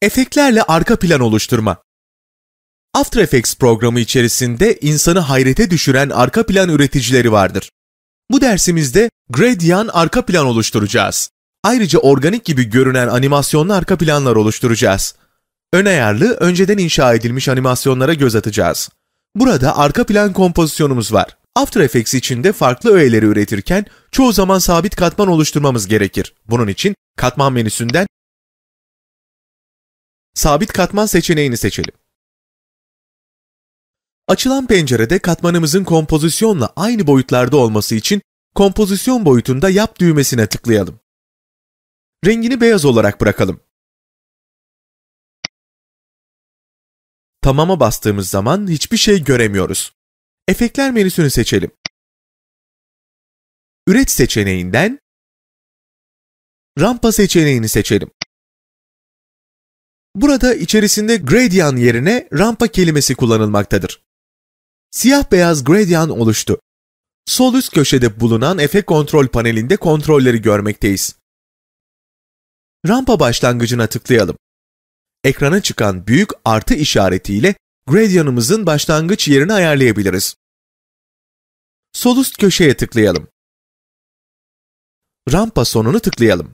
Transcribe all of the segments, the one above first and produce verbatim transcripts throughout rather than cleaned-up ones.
Efektlerle arka plan oluşturma. After Effects programı içerisinde insanı hayrete düşüren arka plan üreticileri vardır. Bu dersimizde Gradient arka plan oluşturacağız. Ayrıca organik gibi görünen animasyonlu arka planlar oluşturacağız. Ön ayarlı, önceden inşa edilmiş animasyonlara göz atacağız. Burada arka plan kompozisyonumuz var. After Effects içinde farklı öğeleri üretirken çoğu zaman sabit katman oluşturmamız gerekir. Bunun için katman menüsünden sabit katman seçeneğini seçelim. Açılan pencerede katmanımızın kompozisyonla aynı boyutlarda olması için kompozisyon boyutunda yap düğmesine tıklayalım. Rengini beyaz olarak bırakalım. Tamam'a bastığımız zaman hiçbir şey göremiyoruz. Efektler menüsünü seçelim. Üret seçeneğinden rampa seçeneğini seçelim. Burada içerisinde gradient yerine rampa kelimesi kullanılmaktadır. Siyah-beyaz gradient oluştu. Sol üst köşede bulunan efekt kontrol panelinde kontrolleri görmekteyiz. Rampa başlangıcına tıklayalım. Ekrana çıkan büyük artı işaretiyle gradient'ımızın başlangıç yerini ayarlayabiliriz. Sol üst köşeye tıklayalım. Rampa sonunu tıklayalım.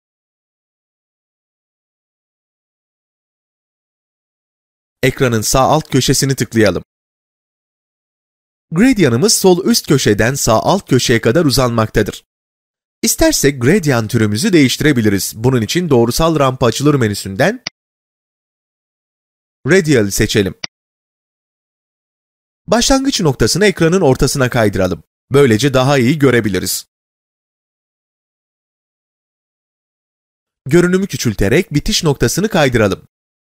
Ekranın sağ alt köşesini tıklayalım. Gradient'ımız sol üst köşeden sağ alt köşeye kadar uzanmaktadır. İstersek gradient türümüzü değiştirebiliriz. Bunun için doğrusal rampa açılır menüsünden Radial seçelim. Başlangıç noktasını ekranın ortasına kaydıralım. Böylece daha iyi görebiliriz. Görünümü küçülterek bitiş noktasını kaydıralım.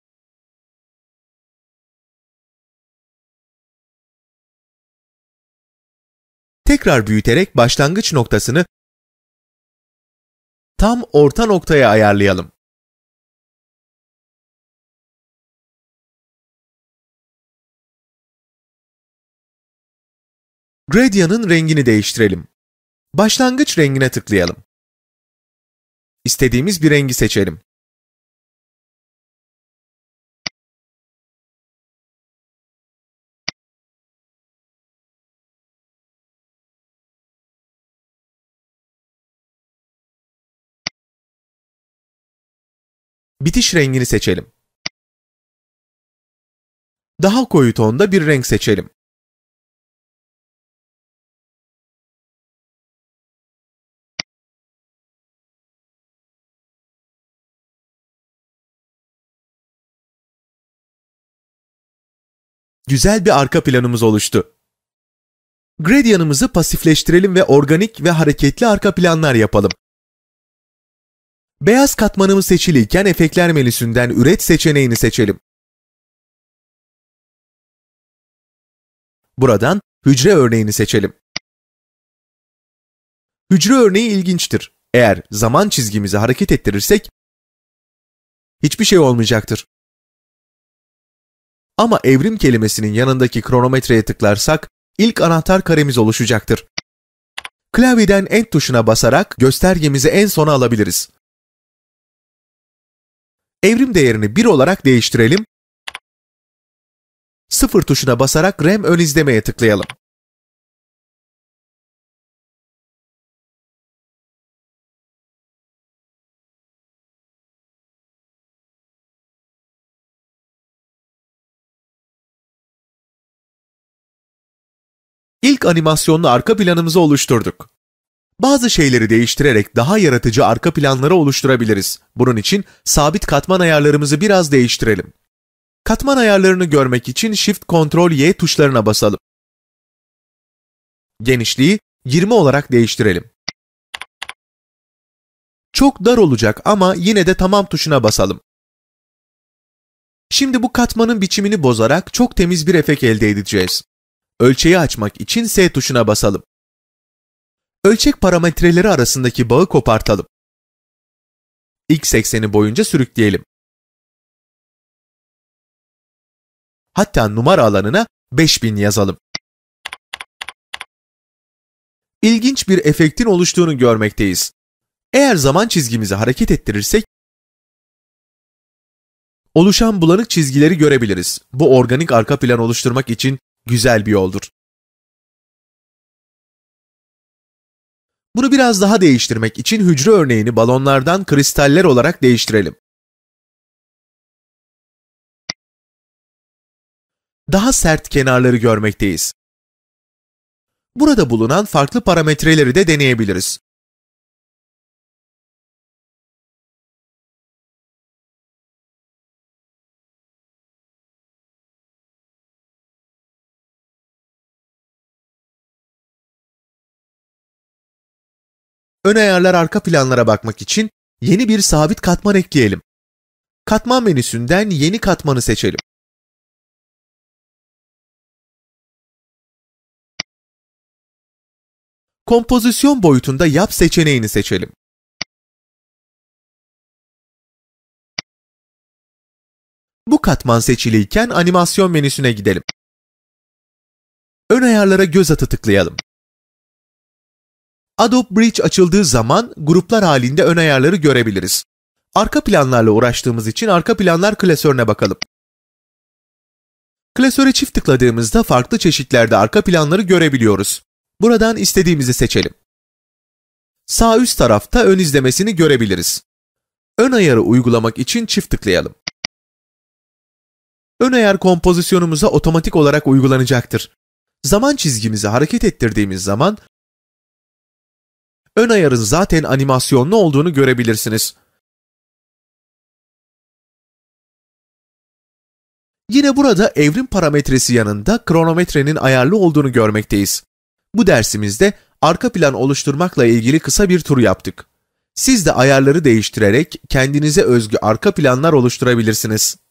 Tekrar büyüterek başlangıç noktasını tam orta noktaya ayarlayalım. Gradient'ın rengini değiştirelim. Başlangıç rengine tıklayalım. İstediğimiz bir rengi seçelim. Bitiş rengini seçelim. Daha koyu tonda bir renk seçelim. Güzel bir arka planımız oluştu. Gradient'ımızı pasifleştirelim ve organik ve hareketli arka planlar yapalım. Beyaz katmanımız seçiliyken efektler menüsünden üret seçeneğini seçelim. Buradan hücre örneğini seçelim. Hücre örneği ilginçtir. Eğer zaman çizgimizi hareket ettirirsek hiçbir şey olmayacaktır. Ama evrim kelimesinin yanındaki kronometreye tıklarsak ilk anahtar karemiz oluşacaktır. Klavyeden End tuşuna basarak göstergemizi en sona alabiliriz. Evrim değerini bir olarak değiştirelim. sıfır tuşuna basarak RAM ön izlemeye tıklayalım. İlk animasyonlu arka planımızı oluşturduk. Bazı şeyleri değiştirerek daha yaratıcı arka planları oluşturabiliriz. Bunun için sabit katman ayarlarımızı biraz değiştirelim. Katman ayarlarını görmek için Shift Ctrl Y tuşlarına basalım. Genişliği yirmi olarak değiştirelim. Çok dar olacak ama yine de tamam tuşuna basalım. Şimdi bu katmanın biçimini bozarak çok temiz bir efekt elde edeceğiz. Ölçeği açmak için S tuşuna basalım. Ölçek parametreleri arasındaki bağı kopartalım. X ekseni boyunca sürükleyelim. Hatta numara alanına beş bin yazalım. İlginç bir efektin oluştuğunu görmekteyiz. Eğer zaman çizgimizi hareket ettirirsek Oluşan bulanık çizgileri görebiliriz. Bu organik arka plan oluşturmak için güzel bir yoldur. Bunu biraz daha değiştirmek için hücre örneğini balonlardan kristaller olarak değiştirelim. Daha sert kenarları görmekteyiz. Burada bulunan farklı parametreleri de deneyebiliriz. Ön ayarlar arka planlara bakmak için yeni bir sabit katman ekleyelim. Katman menüsünden yeni katmanı seçelim. Kompozisyon boyutunda yap seçeneğini seçelim. Bu katman seçiliyken animasyon menüsüne gidelim. Ön ayarlara göz atı tıklayalım. Adobe Bridge açıldığı zaman gruplar halinde ön ayarları görebiliriz. Arka planlarla uğraştığımız için arka planlar klasörüne bakalım. Klasöre çift tıkladığımızda farklı çeşitlerde arka planları görebiliyoruz. Buradan istediğimizi seçelim. Sağ üst tarafta ön izlemesini görebiliriz. Ön ayarı uygulamak için çift tıklayalım. Ön ayar kompozisyonumuza otomatik olarak uygulanacaktır. Zaman çizgimizi hareket ettirdiğimiz zaman ön ayarın zaten animasyonlu olduğunu görebilirsiniz. Yine burada evrim parametresi yanında kronometrenin ayarlı olduğunu görmekteyiz. Bu dersimizde arka plan oluşturmakla ilgili kısa bir tur yaptık. Siz de ayarları değiştirerek kendinize özgü arka planlar oluşturabilirsiniz.